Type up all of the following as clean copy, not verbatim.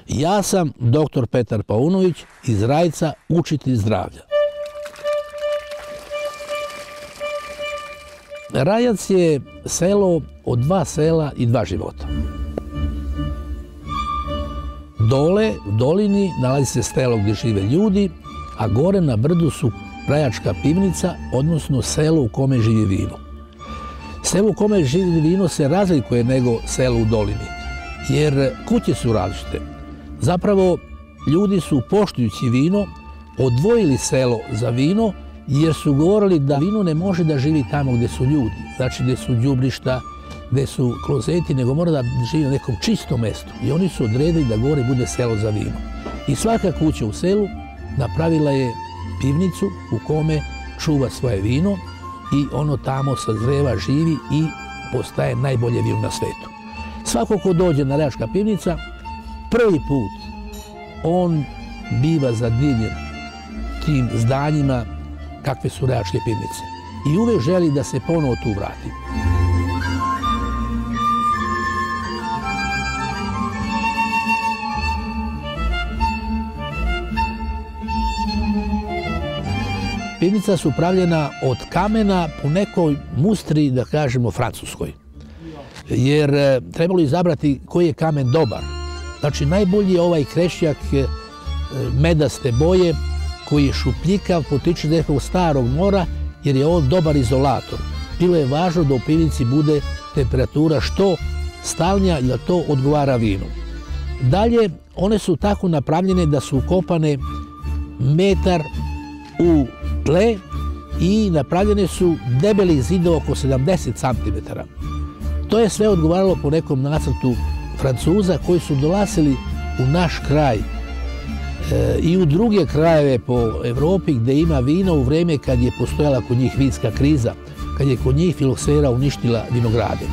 Ja sam dr. Petar Paunović iz Rajca, učitelj zdravlja. Rajac je selo od 2 sela i 2 života. Dole, u dolini, nalazi se selo gdje žive ljudi, a gore na brdu su Rajačka Pimnica, odnosno selo u kome živi vino. Selo u kome živi vino se razlikuje nego selo u dolini, jer kuće su različite. Zapravo, ljudi su, poštujući vino, odvojili selo za vino, jer su govorili da vino ne može da živi tamo gdje su ljudi, znači gdje su đubrišta, gdje su klozeti, nego mora da živi na nekom čistom mjestu. I oni su odredili da gore bude selo za vino. I svaka kuća u selu napravila je pivnicu u kome čuva svoje vino i ono tamo sazreva, živi i postaje najbolje vino na svetu. Svako ko dođe na Rajačka Pimnica, prvi put on biva zadivljen tim zdanjima kakve su Rajačke Pimnice. I uvek želi da se ponovo tu vrati. Pivnica su pravljena od kamena po nekoj mustri, da kažemo, francuskoj. Jer trebalo izabrati koji je kamen dobar. Znači, najbolji je ovaj krešćak medaste boje, koji je šupljikav, potiče iz nekog starog mora, jer je on dobar izolator. Bilo je važno da u pivnici bude temperatura što stalnija i da to odgovara vinu. Dalje, one su tako napravljene da su ukopane metar u tle i napravljene su debelih zidova oko 70 cm. To je sve odgovaralo po nekom nacrtu Francuza koji su dolazili u naš kraj i u druge krajeve po Evropi gdje ima vino u vreme kad je postojala kod njih vinska kriza, kad je kod njih filoksera uništila vinograde.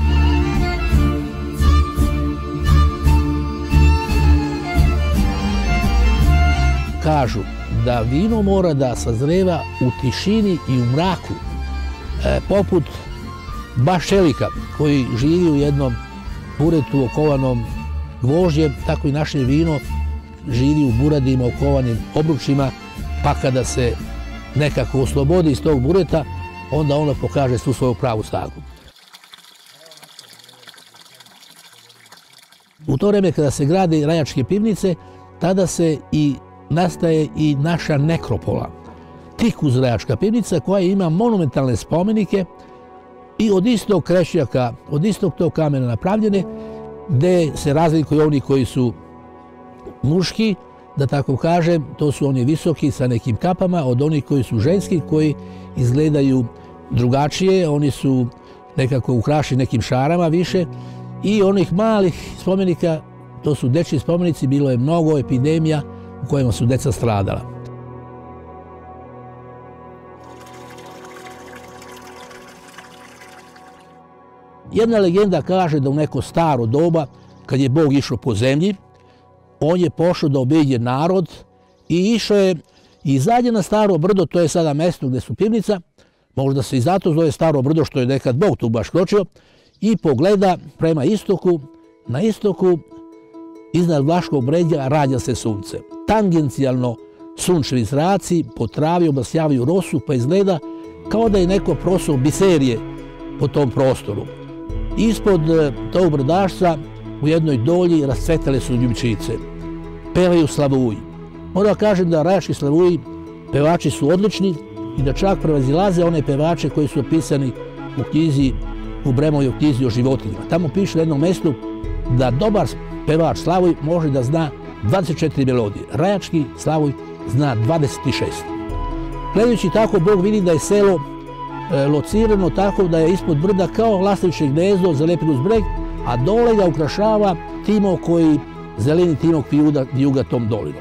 Kažu da vino mora da sazreva u tišini i u mraku, poput baš čelika koji živi u jednom buretu okovanom gvožđem, tako i naše vino živi u buradima okovanim obručima, pa kada se nekako oslobodi iz tog bureta, onda ono pokaže svu svoju pravu snagu. U to vreme kada se grade Rajačke Pimnice, tada se i nastaje i naša nekropola. Tik uz Rajačka Pimnica koja ima monumentalne spomenike i od istog krešćaka, od istog tog kamena napravljene, gde se razlikuju oni koji su muški, da tako kažem, to su oni visoki sa nekim kapama, od onih koji su ženski, koji izgledaju drugačije, oni su nekako ukrašeni nekim šarama više, i onih malih spomenika, to su dečji spomenici, bilo je mnogo epidemija u kojima su deca stradala. Jedna legenda kaže da u neko staro doba, kad je Bog išao po zemlji, on je pošao da obiđe narod i išao je i izađe na staro brdo, to je sada mesto gdje su pivnica, možda se i zato zove staro brdo što je nekad Bog tu baš kročio, i pogleda prema istoku, na istoku iznad Vlaškog bređa rađa se sunce. Tangencijalno sunčevi zraci po travi obasjavaju rosu, pa izgleda kao da je neko prosuo biserije po tom prostoru. Ispod tog brdašca u jednoj dolji rascvetale su ljubičice. Pevaju slavuji. Moram kažem da rajački slavuji pevači su odlični i da čak prevazilaze one pevače koji su opisani u knjizi, u Bremovoj knjizi o životinjama. Tamo piše na jednom mjestu da dobar pevač slavuj može da zna 24 melodije. Rajački slavuj zna 26. Gledajući tako, Bog vidi da je selo locirano tako da je ispod brda kao lastaviće gnezdo zalepilo uz breg, a dole ga ukrašava timo koji zeleni timok vijuga tom dolinom.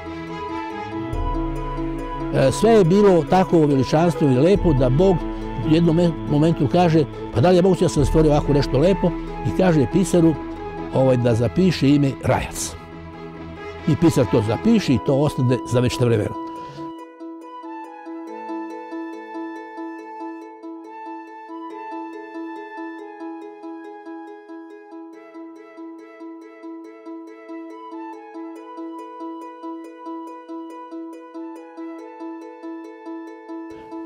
Sve je bilo tako veličanstveno i lepo da Bog u jednom momentu kaže, pa da li je moguće da sam stvorio ovako nešto lepo, i kaže pisaru da zapiše ime Rajac. I pisar to zapiše i to ostane za večito vremena.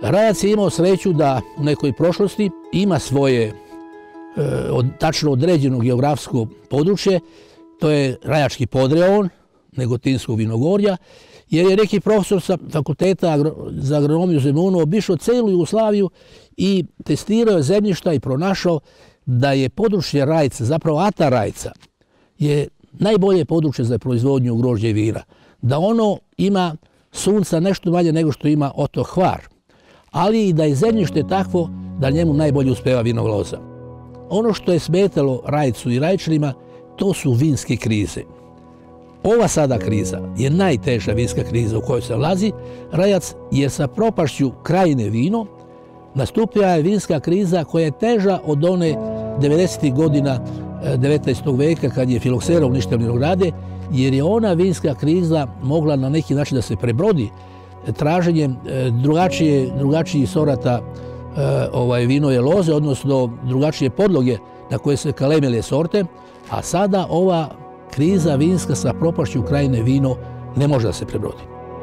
Rajac je imao sreću da u nekoj prošlosti ima svoje tačno određeno geografsko područje, to je Rajački podreon, Negotinskog vinogorja, jer je neki profesor sa fakulteta za agronomiju u Snimanu obišao celu Jugoslaviju i testirao zemljišta i pronašao da je područje Rajca, zapravo ata Rajca, je najbolje područje za proizvodnju grožđa i vina. Da ono ima sunca nešto manje nego što ima otok Hvar, ali i da je zemljište takvo da njemu najbolje uspeva vinova loza. Ono što je smetalo Rajcu i Rajčanima, to su vinske krize. Ova sada kriza je najteža vinska kriza u kojoj se nalazi Rajac, jer sa propašću Krajine vino nastupila je vinska kriza koja je teža od one 90. godina 19. veka kad je filoksera uništila vinograde, jer je ona vinska kriza mogla na neki način da se prebrodi traženjem drugačijih sorata vinove loze, odnosno drugačije podloge na koje se kalemile sorte, a sada ova kriza vinska sa propašću Krajine vino ne može da se prebrodi.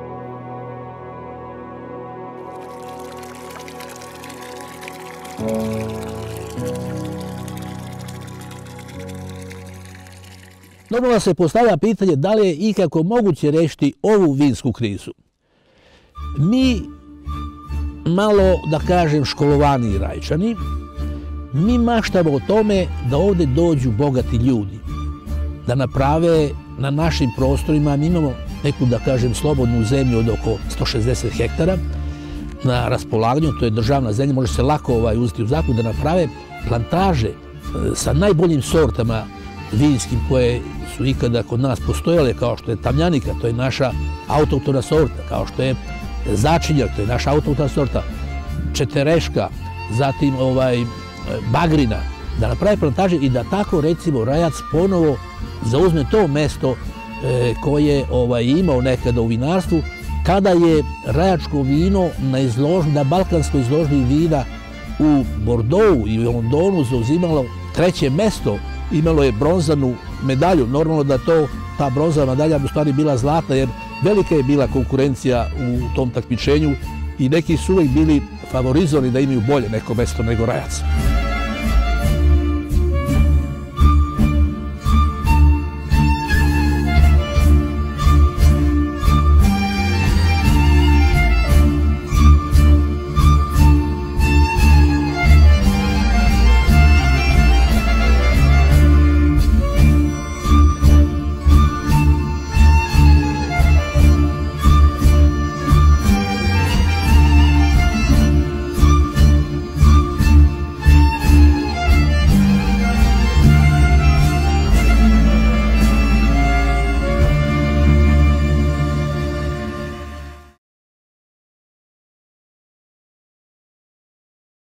Normalno se postavlja pitanje da li je ikako moguće rešiti ovu vinsku krizu. Mi, malo da kažem školovani Rajčani, mi maštamo o tome da ovdje dođu bogati ljudi, da naprave na našim prostorima, mi imamo neku, da kažem, slobodnu zemlju od oko 160 hektara na raspolaganju, to je državna zemlja, može se lako uzeti u zakup, da naprave plantaže sa najboljim sortama vinskim koje su ikada kod nas postojale, kao što je tamljanika, to je naša autohtona sorta, kao što je začinjak, to je naša autohtona sorta, četereška, zatim bagrina, da naprave plantaže i da tako, recimo, Rajac ponovo zauzme to mesto koje je imao nekada u vinarstvu, kada je rajačko vino na balkanskoj izložbi vina u Bordeauxu i u Londonu zauzimalo 3. mesto, imalo je bronzanu medalju. Normalno da ta bronzana medalja u stvari bila zlatna, jer velika je bila konkurencija u tom takmičenju i neki su uvijek bili favorizovani da imaju bolje neko mesto nego Rajac.